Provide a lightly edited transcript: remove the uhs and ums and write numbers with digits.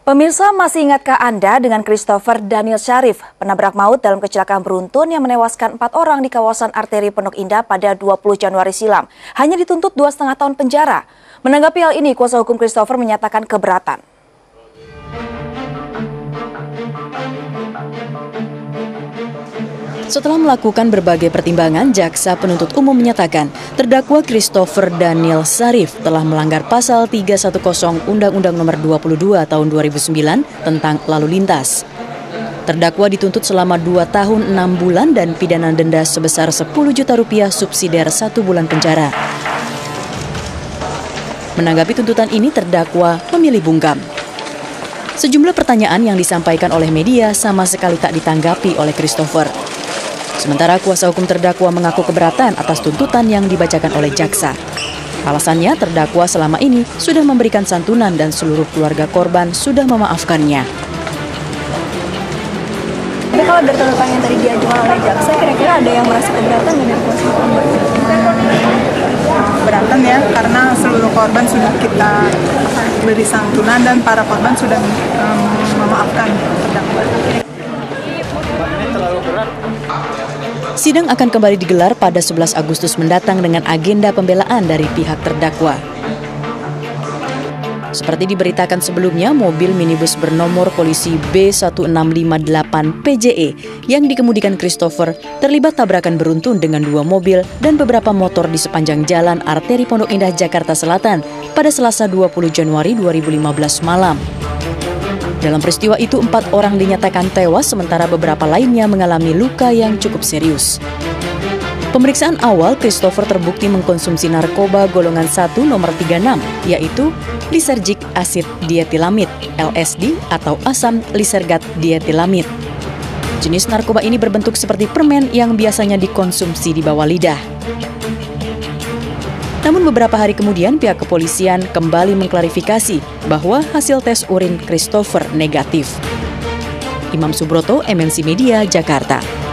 Pemirsa, masih ingatkah Anda dengan Christopher Daniel Syarif, penabrak maut dalam kecelakaan beruntun yang menewaskan 4 orang di kawasan arteri Pondok Indah pada 20 Januari silam? Hanya dituntut 2,5 tahun penjara. Menanggapi hal ini, kuasa hukum Christopher menyatakan keberatan. Setelah melakukan berbagai pertimbangan, jaksa penuntut umum menyatakan terdakwa Christopher Daniel Syarif telah melanggar pasal 310 Undang-Undang Nomor 22 Tahun 2009 tentang lalu lintas. Terdakwa dituntut selama 2 tahun 6 bulan dan pidana denda sebesar 10 juta rupiah subsidiar 1 bulan penjara. Menanggapi tuntutan ini, terdakwa memilih bungkam. Sejumlah pertanyaan yang disampaikan oleh media sama sekali tak ditanggapi oleh Christopher. Sementara kuasa hukum terdakwa mengaku keberatan atas tuntutan yang dibacakan oleh jaksa. Alasannya, terdakwa selama ini sudah memberikan santunan dan seluruh keluarga korban sudah memaafkannya. Tapi kalau dari tuntutan yang tadi diajukan oleh jaksa, kira-kira ada yang merasa keberatan dengan kuasa hukum? Keberatan ya, karena seluruh korban sudah kita beri santunan dan para korban sudah memaafkan terdakwa. Sidang akan kembali digelar pada 11 Agustus mendatang dengan agenda pembelaan dari pihak terdakwa. Seperti diberitakan sebelumnya, mobil minibus bernomor polisi B1658 PJE yang dikemudikan Christopher terlibat tabrakan beruntun dengan 2 mobil dan beberapa motor di sepanjang jalan arteri Pondok Indah, Jakarta Selatan pada Selasa 20 Januari 2015 malam. Dalam peristiwa itu, 4 orang dinyatakan tewas, sementara beberapa lainnya mengalami luka yang cukup serius. Pemeriksaan awal, Christopher terbukti mengkonsumsi narkoba golongan 1 nomor 36, yaitu lisergic acid dietilamid, LSD atau asam lisergat dietilamid. Jenis narkoba ini berbentuk seperti permen yang biasanya dikonsumsi di bawah lidah. Namun beberapa hari kemudian pihak kepolisian kembali mengklarifikasi bahwa hasil tes urin Christopher negatif. Imam Subroto, MNC Media, Jakarta.